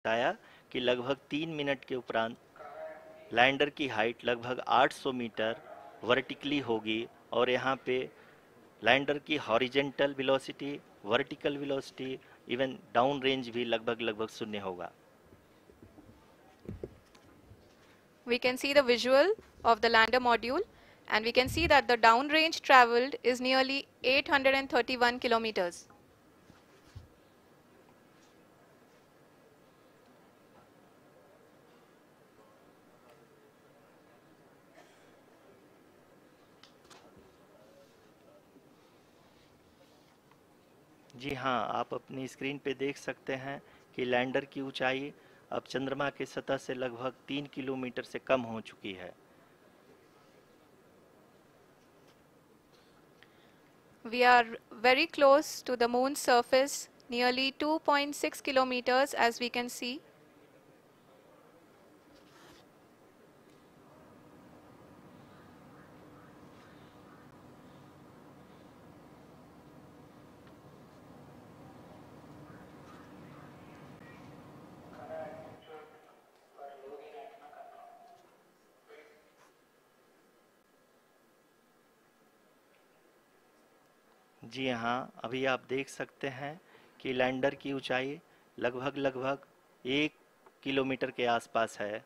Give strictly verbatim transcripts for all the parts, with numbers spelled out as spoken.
बताया कि लगभग तीन मिनट के उपरांत लैंडर की हाइट लगभग आठ सौ मीटर वर्टिकली होगी और यहाँ पे लैंडर की horizontal velocity, vertical velocity, even down range भी लगभग लगभग शून्य होगा। We can see the visual of the lander module, and we can see that the downrange traveled is nearly eight hundred thirty-one kilometers. जी हाँ, आप अपनी screen पे देख सकते हैं कि लैंडर की ऊंचाई अब चंद्रमा की सतह से लगभग तीन किलोमीटर से कम हो चुकी है। We are very close to the moon's surface, nearly two point six kilometers, as we can see. जी हाँ, अभी आप देख सकते हैं कि लैंडर की ऊंचाई लगभग लगभग एक किलोमीटर के आसपास है।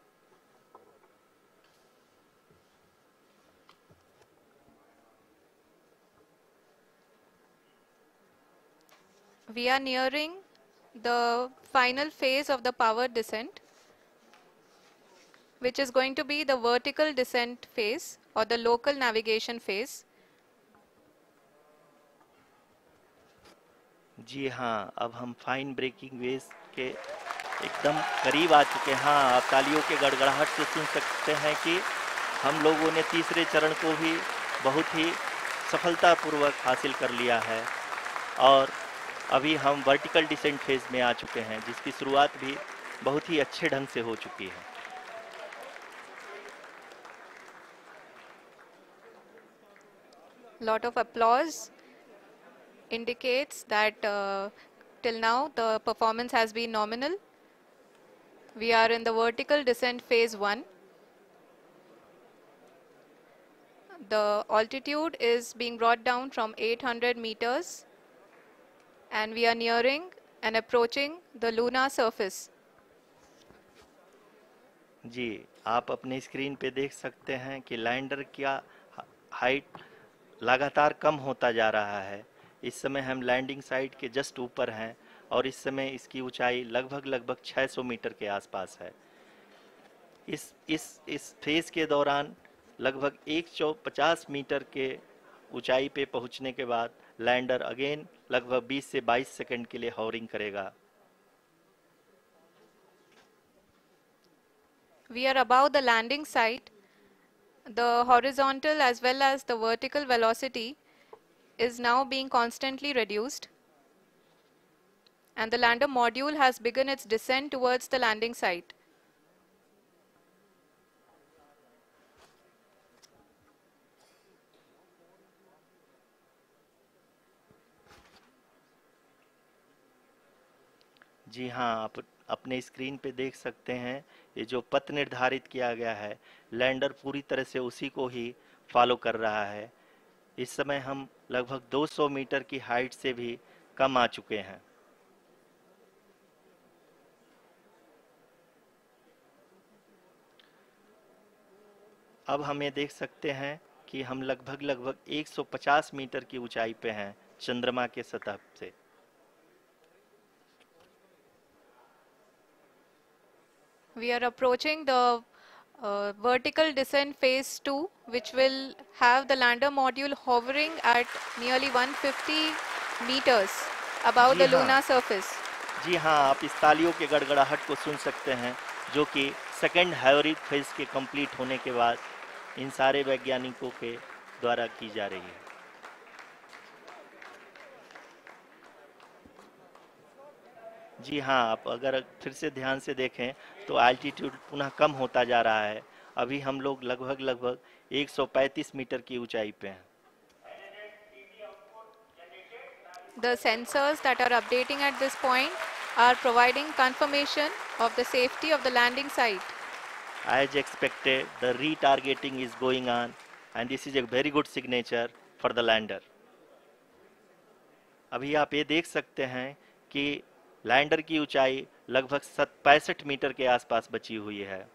We are nearing the final phase of the power descent, which is going to be the vertical descent phase or the local navigation phase. जी हाँ, अब हम फाइन ब्रेकिंग वेव के एकदम करीब आ चुके हैं। हाँ, आप तालियों के गड़गड़ाहट से सुन सकते हैं कि हम लोगों ने तीसरे चरण को भी बहुत ही सफलतापूर्वक हासिल कर लिया है और अभी हम वर्टिकल डिसेंट फेज में आ चुके हैं, जिसकी शुरुआत भी बहुत ही अच्छे ढंग से हो चुकी है। Lot of applause indicates that uh, till now the performance has been nominal. We are in the vertical descent phase one. The altitude is being brought down from eight hundred meters, and we are nearing and approaching the lunar surface. जी, आप अपनी screen पे देख सकते हैं कि lander का height लगातार कम होता जा रहा है। इस समय हम लैंडिंग साइट के जस्ट ऊपर हैं और इस समय इसकी ऊंचाई लगभग लगभग छह सौ मीटर के आसपास है। इस इस इस फेज के दौरान लगभग एक सौ पचास मीटर के ऊंचाई पे पहुंचने के बाद लैंडर अगेन लगभग बीस से बाईस सेकंड के लिए हॉवरिंग करेगा। We are above the landing site. The horizontal as well as the vertical velocity is now being constantly reduced, and the lander module has begun its descent towards the landing site. जी हाँ, आप अपने screen पे देख सकते हैं ये जो पथ निर्धारित किया गया है, लैंडर पूरी तरह से उसी को ही फॉलो कर रहा है। इस समय हम लगभग दो सौ मीटर की हाइट से भी कम आ चुके हैं। अब हम ये देख सकते हैं कि हम लगभग लगभग एक सौ पचास मीटर की ऊंचाई पे हैं चंद्रमा के सतह से। We are approaching the uh, vertical descent phase two, which will have the lander module hovering at nearly one hundred fifty meters above ji the हाँ, lunar surface. जी हाँ, आप इस तालियों के गड़गड़ाहट को सुन सकते हैं जो कि सेकेंड हाइब्रिड फेज के कंप्लीट होने के बाद इन सारे वैज्ञानिकों के द्वारा की जा रही है। जी हाँ, आप अगर फिर से ध्यान से देखें तो एल्टीट्यूड पुनः कम होता जा रहा है। अभी हम लोग लगभग लगभग एक सौ पैंतीस मीटर की ऊंचाई पे हैं। The sensors that are updating at this point are providing confirmation of the safety of the landing site. As expected, the retargeting is going on, and this is a very good signature for the lander. अभी आप ये देख सकते हैं कि lander की ऊंचाई लगभग पैंसठ मीटर के आसपास बची हुई है.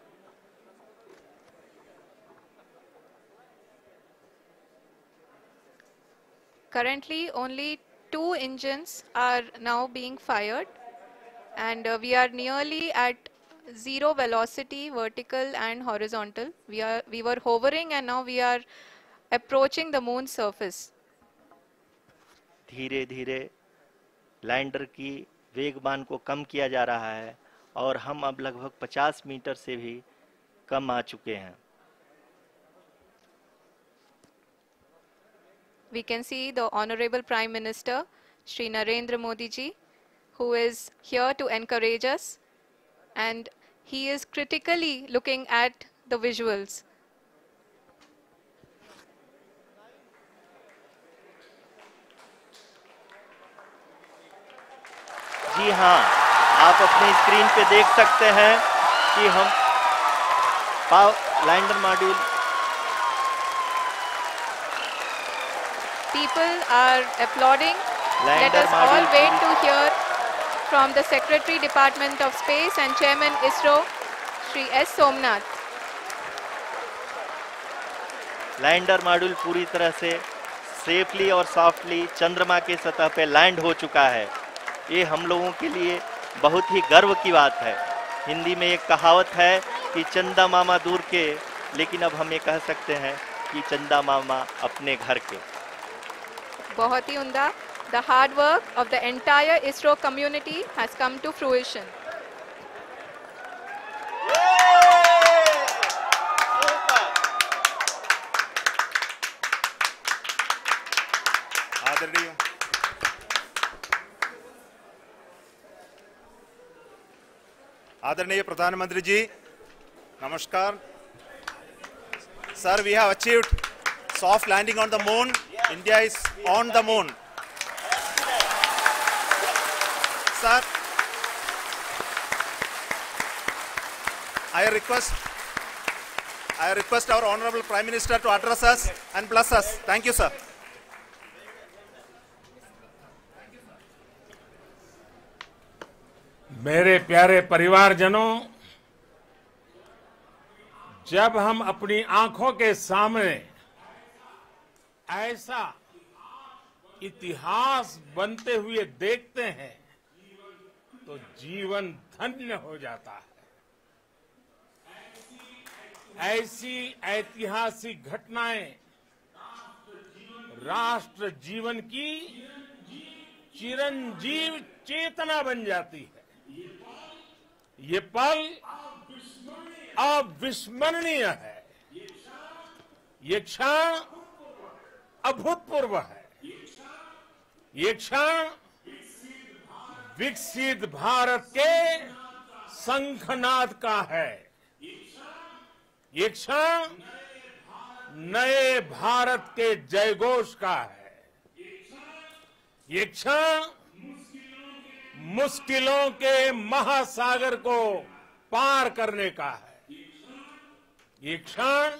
Currently, only two engines are now being fired, and uh, we are nearly at zero velocity, vertical and horizontal. We are we were hovering, and now we are approaching the moon's surface. धीरे धीरे lander की वेगमान को कम किया जा रहा है और हम अब लगभग पचास मीटर से भी कम आ चुके हैं. We can see the Honorable Prime Minister, Shri Narendra Modi ji, who is here to encourage us, and he is critically looking at the visuals. जी हाँ, आप अपने स्क्रीन पे देख सकते हैं कि हम lander module. People are applauding. Let us all wait to hear from the Secretary Department of Space and Chairman ISRO, Shri S. Somnath. Lander module पूरी तरह से सेफली और सॉफ्टली चंद्रमा के सतह पे लैंड हो चुका है. ये हम लोगों के लिए बहुत ही गर्व की बात है. हिंदी में एक कहावत है कि चंदा मामा दूर के, लेकिन अब हम ये कह सकते हैं कि चंदा मामा अपने घर के. बहुत ही उम्दा. The hard work of the entire ISRO community has come to fruition. आदरणीय आदरणीय प्रधानमंत्री जी, नमस्कार. Sir, we have achieved soft landing on the moon. India is on the moon. Sir, I request I request our Honorable Prime Minister to address us and bless us. Thank you, sir. मेरे प्यारे परिवारजनों, जब हम अपनी आंखों के सामने ऐसा इतिहास बनते हुए देखते हैं तो जीवन धन्य हो जाता है. ऐसी ऐतिहासिक घटनाएं राष्ट्र जीवन की चिरंजीव चेतना बन जाती है. ये पल अविस्मरणीय है. ये क्षण अभूतपूर्व है. ये क्षण विकसित भारत के शंखनाद का है. ये क्षण नए भारत के जयघोष का है. ये क्षण मुश्किलों के महासागर को पार करने का है. ये क्षण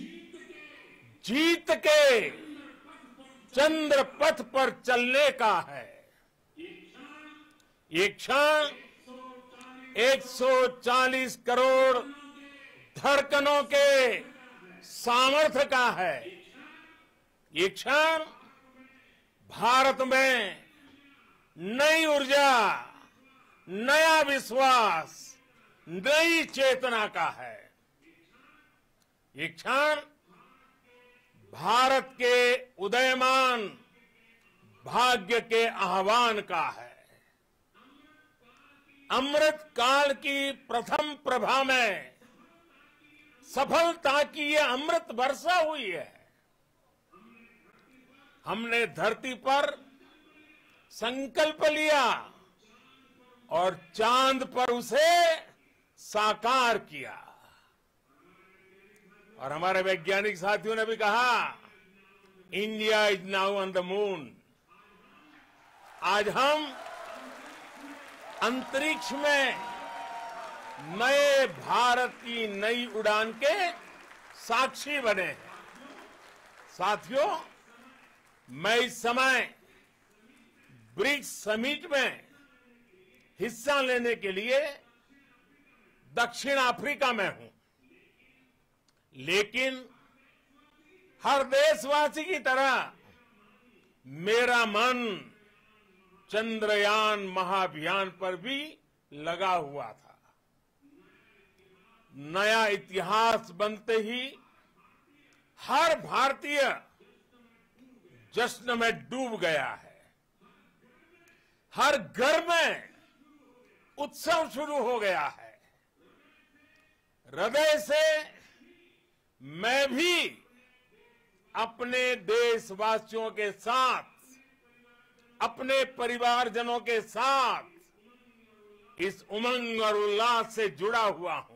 जीत के चंद्र पथ पर चलने का है. ये क्षण एक सौ चालीस करोड़ धड़कनों के सामर्थ्य का है. ये क्षण भारत में नई ऊर्जा, नया विश्वास, नई चेतना का है. ये क्षण भारत के उदयमान भाग्य के आह्वान का है. अमृत काल की प्रथम प्रभा में सफलता की ये अमृत वर्षा हुई है. हमने धरती पर संकल्प लिया और चांद पर उसे साकार किया. और हमारे वैज्ञानिक साथियों ने भी कहा, India is now on the moon. आज हम अंतरिक्ष में नए भारत की नई उड़ान के साक्षी बने हैं। साथियों, मैं इस समय ब्रिक्स समिट में हिस्सा लेने के लिए दक्षिण अफ्रीका में हूं, लेकिन हर देशवासी की तरह मेरा मन चंद्रयान महाअभियान पर भी लगा हुआ था। नया इतिहास बनते ही हर भारतीय जश्न में डूब गया है। हर घर में उत्सव शुरू हो गया है। हृदय से मैं भी अपने देशवासियों के साथ, अपने परिवारजनों के साथ इस उमंग और उल्लास से जुड़ा हुआ हूं।